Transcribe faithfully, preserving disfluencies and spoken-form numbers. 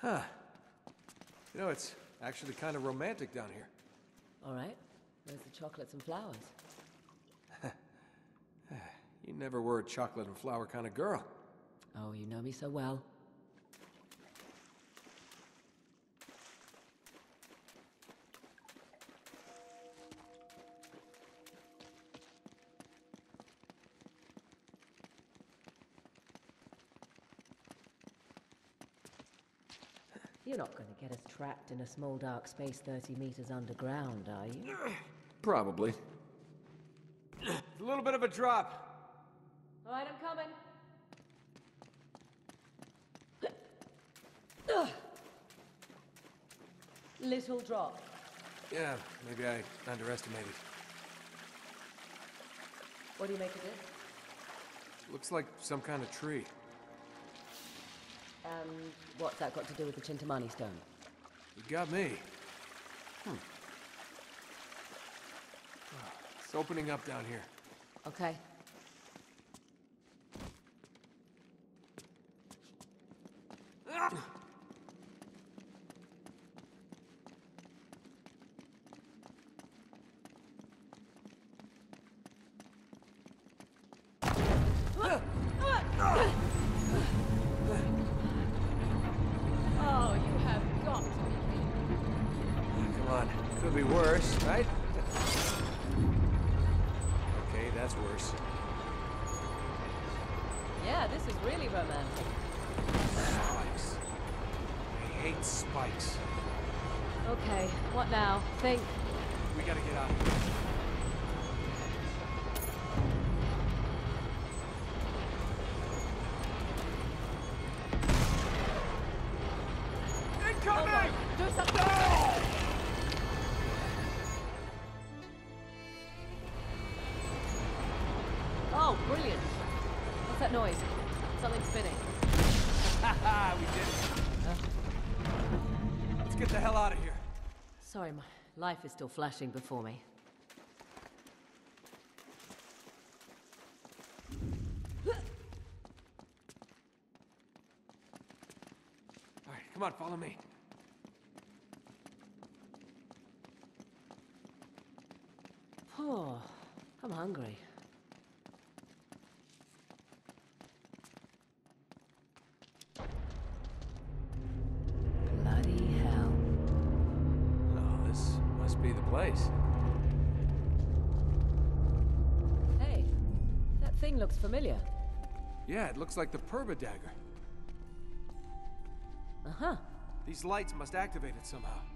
Huh. You know, it's actually kind of romantic down here. All right. There's the chocolates and flowers. You never were a chocolate and flower kind of girl. Oh, you know me so well. You're not going to get us trapped in a small dark space thirty meters underground, are you? Probably. A little bit of a drop. All right, I'm coming. Little drop. Yeah, maybe I underestimated. What do you make of this? Looks like some kind of tree. Um, what's that got to do with the Chintamani stone? You got me. Hmm. It's opening up down here. Okay. Oh, you have got to be kidding. Come on, could be worse, right? Okay, that's worse. Yeah, this is really romantic. Spikes. I hate spikes. Okay, what now? Think. We gotta get out of here. Incoming! Do something! Oh, brilliant. What's that noise? Something spinning. Haha, we did it. Huh? Let's get the hell out of here. Sorry, my life is still flashing before me. All right, come on, follow me. Oh, I'm hungry. Bloody hell. Oh, this must be the place. Hey, that thing looks familiar. Yeah, it looks like the Purba dagger. Uh-huh. These lights must activate it somehow.